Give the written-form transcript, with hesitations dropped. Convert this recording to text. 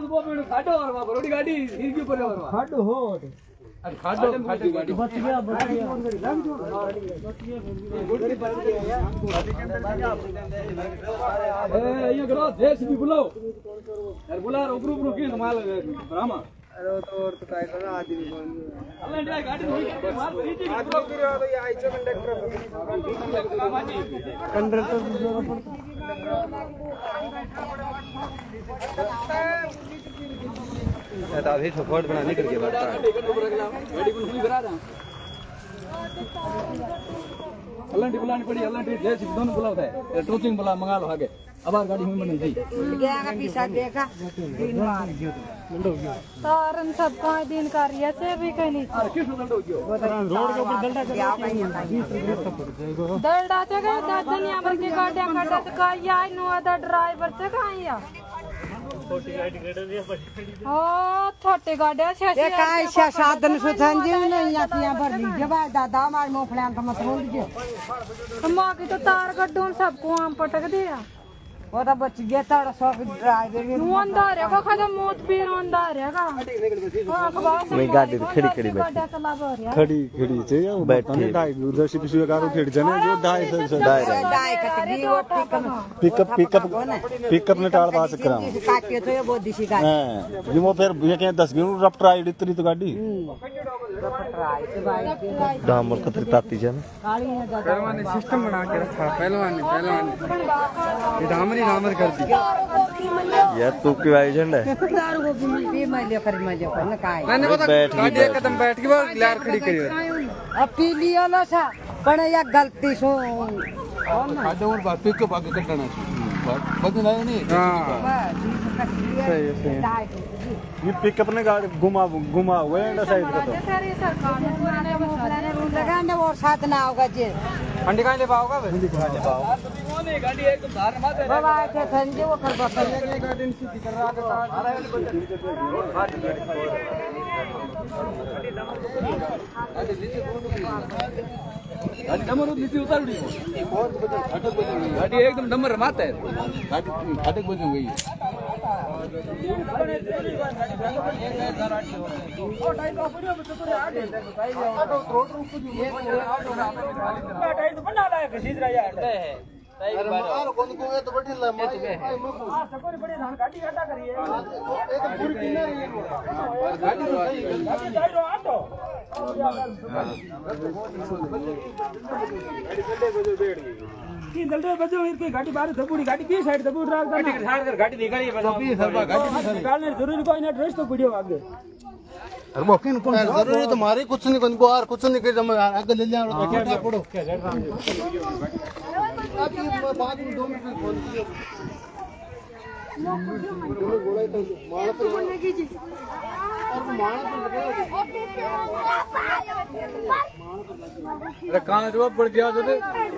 वो में खाडो और वहां बड़ी गाड़ी हिल के ऊपर और खाडो हो खाडो खाडो गाड़ी बच गया ए ये करो देश भी बुलाओ यार बुला ऊपर ऊपर की माल ब्राह्मण अरे तो ट्राई करो आदमी अल्लाह ने गाड़ी हुई मार नीचे आदमी फिर तो ये आइचो कंडक्टर जोर पड़ता अभी सपोर्ट बनाने करके बात गाड़ी को हुई करा रहा अल्लाह डी बुलानी पड़ी अल्लाह डी देश दोनों बुलाता है टोचिंग बुला मंगा लो आगे अब गाड़ी हुई बनी थी गया का पीछा देखा दिन मार तारन सब का दिन कार्य से भी कहीं नहीं अरे किस दंड हो गयो रोड के ऊपर दंडा क्या कहीं दंडा से का दुनिया भर के गाड़ियां काटा तो का या नो अदा ड्राइवर से कहां या छोटी गाड़ी ओ छोटे गाड़ियां से काय साधन सुथन जी नहीं आतियां भर ली जब दादा हमारे मोफड़ियां का मत रोल दीजिए मां की तो तार गड्ढों सबको आम पटक दिया वो तो बच गया था सब ड्राइवर में अंदर है का खत्म मौत भी अंदर है का मैं गाड़ी खड़ी खड़ी खड़ी खड़ी छे बैठे डाई उधर से पिछले गाड़ी खड़ी जने जो डाई से डाई कटगी वो पिकअप ने टाल पास करा काटियो तो ये बहुत दिशी गाड़ी हां ये वो फिर ये के 10 मिनट रफ्ट राइड इतनी तो गाड़ी डामर खतरी ताती है ना पहलवान ने सिस्टम बना के रखा पहलवान ये डामर कर दी यार तू क्यों आई झंडा ये मैं ले कर मैं जो ना काय मैंने पता गाड़ी एक कदम बैठ के वो लार खड़ी करी अब पी लियो लो सा पण या गलती सो खादो और बात पिक आगे कटना बदन आयो नहीं हां सही ये पिकअप ने गाड़ी घुमा हुए है साइड का तो तेरी सरकार ने रूल लगा ना और साथ ना होगा जी अंडे का ले पाओगा भाई ले पाओ कोने गाड़ी एकदम धार माते बाबा के संजय वो कर बस ये गाड़ी सीधी कर रहा गाड़ी नंबर नीचे उतार दी गाड़ी एकदम नंबर माते गाड़ी अटक बज गई गाड़ी बाहर दबूड़ी गाड़ी की साइड दबूड़ रहा गाड़ी निकाली गाड़ी जरूरी कोई ना ड्रेस तो वीडियो आगे अरे मौके न कौन जरूरी तुम्हारी कुछ नहीं कोई बाहर कुछ नहीं कर जम आगे ले जा क्या पड़ो बाद में 2 मिनट फोन किया गोला तो माल पर बोलने कीजिए और माल पर अरे कहां जवाब पड़ गया तो